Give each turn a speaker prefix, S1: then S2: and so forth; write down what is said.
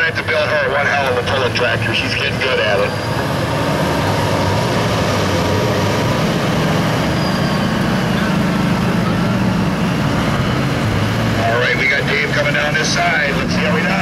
S1: have to build her one hell of a pulling tractor. She's getting good at it. All right, we got Dave coming down this side. Let's see how he does.